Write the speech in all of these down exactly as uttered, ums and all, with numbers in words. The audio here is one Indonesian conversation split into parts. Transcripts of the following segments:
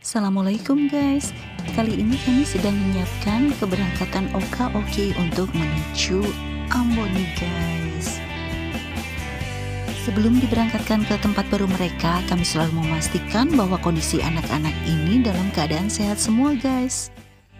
Assalamualaikum guys. Kali ini kami sedang menyiapkan keberangkatan Oka Oki untuk menuju Ambon nih guys. Sebelum diberangkatkan ke tempat baru mereka, kami selalu memastikan bahwa kondisi anak-anak ini dalam keadaan sehat semua guys.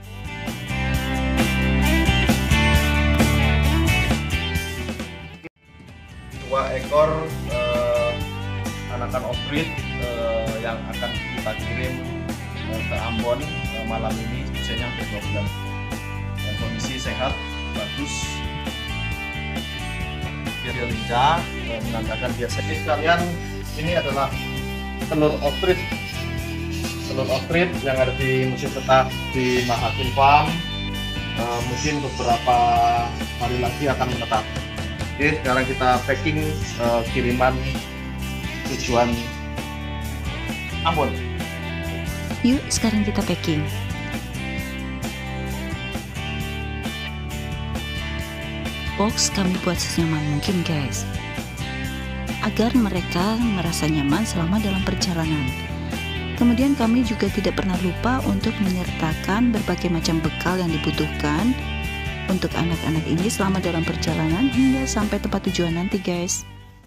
Dua ekor eh, anakan off-grid eh, yang akan kita kirim eh, ke Ambon eh, malam ini, usianya hampir dua bulan. Eh, kondisi sehat, bagus. Dia lincah, eh, menandakan biasa. Jadi sekalian, ini adalah telur off-grid. Telur off-grid yang ada di musim petak di Mahakin Farm. Eh, mungkin beberapa hari lagi akan menetap. Oke, sekarang kita packing uh, kiriman tujuan Ambon. Yuk, sekarang kita packing. Box kami buat senyaman mungkin guys, agar mereka merasa nyaman selama dalam perjalanan. Kemudian kami juga tidak pernah lupa untuk menyertakan berbagai macam bekal yang dibutuhkan untuk anak-anak ini selama dalam perjalanan hingga sampai tempat tujuan nanti guys.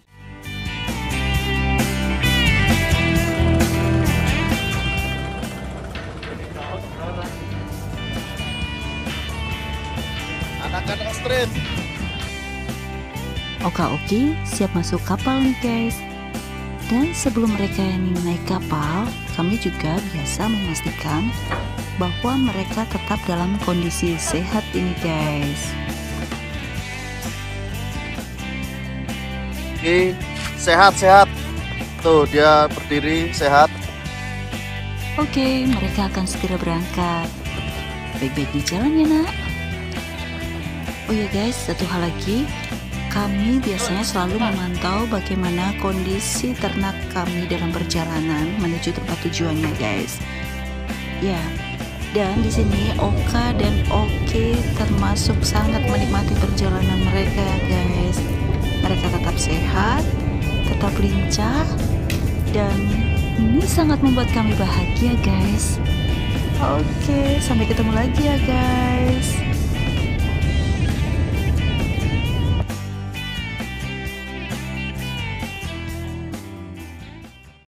Anak-anak street. Oka Oki siap masuk kapal nih guys. Dan sebelum mereka ini naik kapal, kami juga biasa memastikan bahwa mereka tetap dalam kondisi sehat ini guys. Oke, sehat-sehat. Tuh, dia berdiri sehat. Oke, mereka akan segera berangkat. Baik-baik di jalan ya nak. Oh ya guys, satu hal lagi, kami biasanya selalu memantau bagaimana kondisi ternak kami dalam perjalanan menuju tempat tujuannya guys. Ya, dan di sini Oka dan Oki termasuk sangat menikmati perjalanan mereka guys. Mereka tetap sehat, tetap lincah, dan ini sangat membuat kami bahagia guys. Oke, sampai ketemu lagi ya guys.